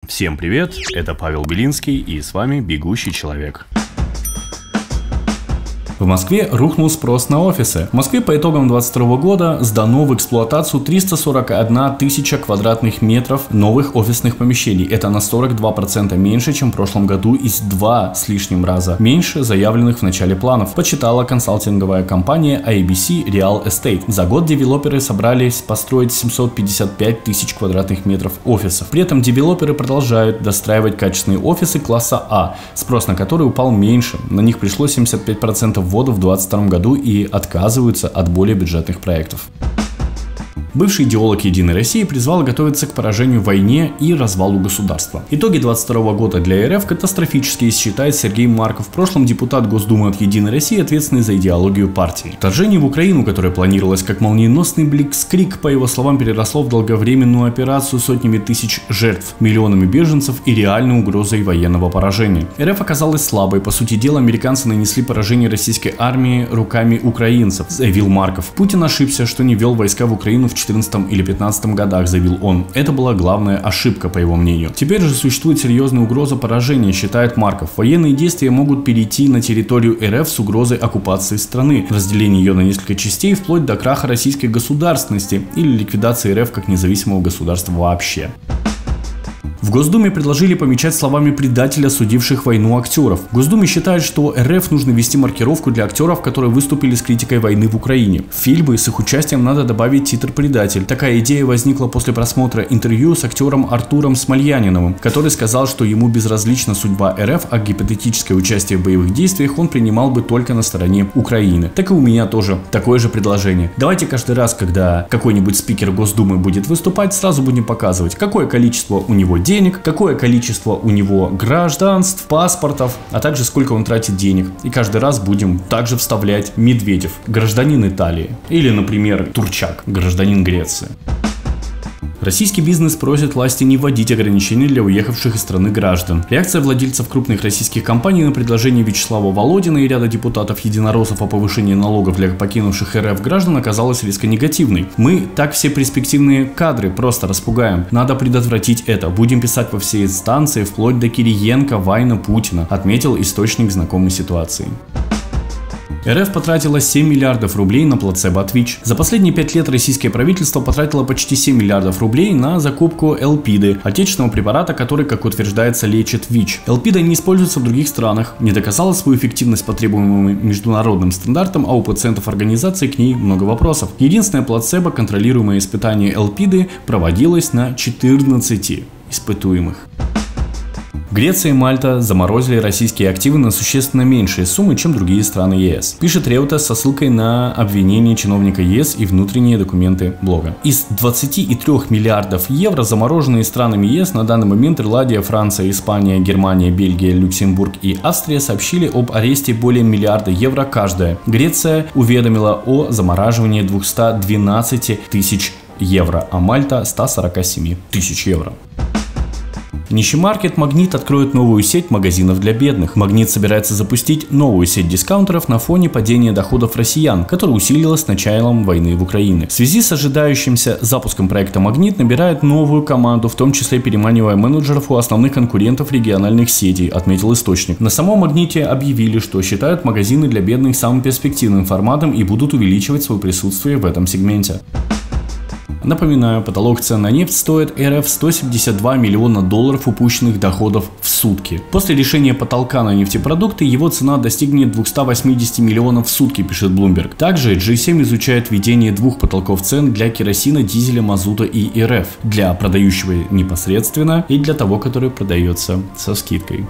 Всем привет, это Павел Белинский и с вами «Бегущий человек». В Москве рухнул спрос на офисы. В Москве по итогам 2022 года сдано в эксплуатацию 341 тысяча квадратных метров новых офисных помещений. Это на 42% меньше, чем в прошлом году, и в 2 с лишним раза меньше заявленных в начале планов, подсчитала консалтинговая компания ABC Real Estate. За год девелоперы собрались построить 755 тысяч квадратных метров офисов. При этом девелоперы продолжают достраивать качественные офисы класса А, спрос на которые упал меньше. На них пришло 75% ввода в 2022 году и отказываются от более бюджетных проектов. Бывший идеолог «Единой России» призвал готовиться к поражению в войне и развалу государства. Итоги 2022 года для РФ катастрофические, считает Сергей Марков, в прошлом депутат Госдумы от «Единой России», ответственный за идеологию партии. Вторжение в Украину, которое планировалось как молниеносный блицкриг, по его словам, переросло в долговременную операцию сотнями тысяч жертв, миллионами беженцев и реальной угрозой военного поражения. РФ оказалась слабой. По сути дела, американцы нанесли поражение российской армии руками украинцев, заявил Марков. Путин ошибся, что не ввел войска в Украину в 2014 или 2015 годах, заявил он. Это была главная ошибка, по его мнению. Теперь же существует серьезная угроза поражения, считает Марков. Военные действия могут перейти на территорию РФ с угрозой оккупации страны, разделения ее на несколько частей, вплоть до краха российской государственности или ликвидации РФ как независимого государства вообще. В Госдуме предложили помечать словами предателя судивших войну актеров. В Госдуме считают, что РФ нужно ввести маркировку для актеров, которые выступили с критикой войны в Украине. В фильмы с их участием надо добавить титр «Предатель». Такая идея возникла после просмотра интервью с актером Артуром Смольяниновым, который сказал, что ему безразлична судьба РФ, а гипотетическое участие в боевых действиях он принимал бы только на стороне Украины. Так и у меня тоже такое же предложение. Давайте каждый раз, когда какой-нибудь спикер Госдумы будет выступать, сразу будем показывать, какое количество у него денег, какое количество у него гражданств, паспортов, а также сколько он тратит денег. И каждый раз будем также вставлять Медведев, гражданин Италии. Или, например, Турчак, гражданин Греции. Российский бизнес просит власти не вводить ограничения для уехавших из страны граждан. Реакция владельцев крупных российских компаний на предложение Вячеслава Володина и ряда депутатов-единороссов о повышении налогов для покинувших РФ граждан оказалась резко негативной. Мы так все перспективные кадры просто распугаем. Надо предотвратить это. Будем писать во все инстанции, вплоть до Кириенко, Вайна, Путина, отметил источник знакомой ситуации. РФ потратила 7 миллиардов рублей на плацебо от ВИЧ. За последние 5 лет российское правительство потратило почти 7 миллиардов рублей на закупку Элпиды, отечественного препарата, который, как утверждается, лечит ВИЧ. Элпида не используется в других странах, не доказала свою эффективность по требуемым международным стандартам, а у пациентов организации к ней много вопросов. Единственное плацебо, контролируемое испытание Элпиды, проводилось на 14 испытуемых. Греция и Мальта заморозили российские активы на существенно меньшие суммы, чем другие страны ЕС. Пишет Реутас со ссылкой на обвинение чиновника ЕС и внутренние документы блога. Из 23 миллиардов евро, замороженные странами ЕС, на данный момент Ирландия, Франция, Испания, Германия, Бельгия, Люксембург и Австрия сообщили об аресте более миллиарда евро каждая. Греция уведомила о замораживании 212 тысяч евро, а Мальта 147 тысяч евро. Нищемаркет «Магнит» откроет новую сеть магазинов для бедных. «Магнит» собирается запустить новую сеть дискаунтеров на фоне падения доходов россиян, которое усилилось с началом войны в Украине. В связи с ожидающимся запуском проекта «Магнит» набирает новую команду, в том числе переманивая менеджеров у основных конкурентов региональных сетей, отметил источник. На самом «Магните» объявили, что считают магазины для бедных самым перспективным форматом и будут увеличивать свое присутствие в этом сегменте. Напоминаю, потолок цен на нефть стоит РФ 172 миллиона долларов упущенных доходов в сутки. После решения потолка на нефтепродукты его цена достигнет 280 миллионов в сутки, пишет Bloomberg. Также G7 изучает введение двух потолков цен для керосина, дизеля, мазута и РФ. Для продающего непосредственно и для того, который продается со скидкой.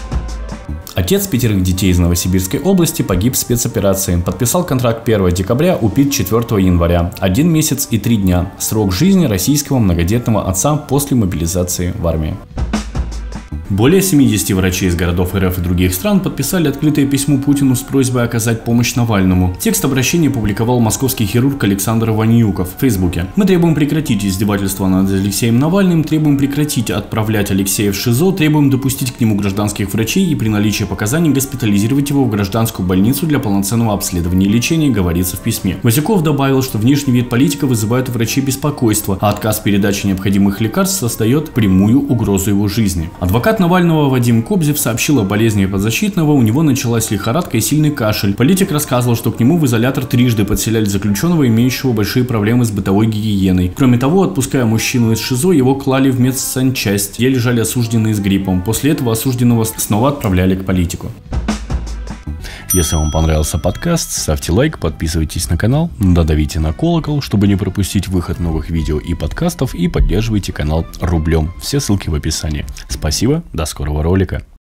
Отец 5 детей из Новосибирской области погиб в спецоперации. Подписал контракт 1 декабря, убит 4 января. 1 месяц и 3 дня. Срок жизни российского многодетного отца после мобилизации в армию. Более 70 врачей из городов РФ и других стран подписали открытое письмо Путину с просьбой оказать помощь Навальному. Текст обращения публиковал московский хирург Александр Ваньюков в Фейсбуке. Мы требуем прекратить издевательства над Алексеем Навальным, требуем прекратить отправлять Алексея в ШИЗО, требуем допустить к нему гражданских врачей и при наличии показаний госпитализировать его в гражданскую больницу для полноценного обследования и лечения, говорится в письме. Васюков добавил, что внешний вид политика вызывает у врачей беспокойство, а отказ передачи необходимых лекарств создает прямую угрозу его жизни. Адвокат Навального Вадим Кобзев сообщил о болезни подзащитного, у него началась лихорадка и сильный кашель. Политик рассказывал, что к нему в изолятор трижды подселяли заключенного, имеющего большие проблемы с бытовой гигиеной. Кроме того, отпуская мужчину из ШИЗО, его клали в медсанчасть, где лежали осужденные с гриппом. После этого осужденного снова отправляли к политику. Если вам понравился подкаст, ставьте лайк, подписывайтесь на канал, додавите на колокол, чтобы не пропустить выход новых видео и подкастов, и поддерживайте канал рублем. Все ссылки в описании. Спасибо, до скорого ролика.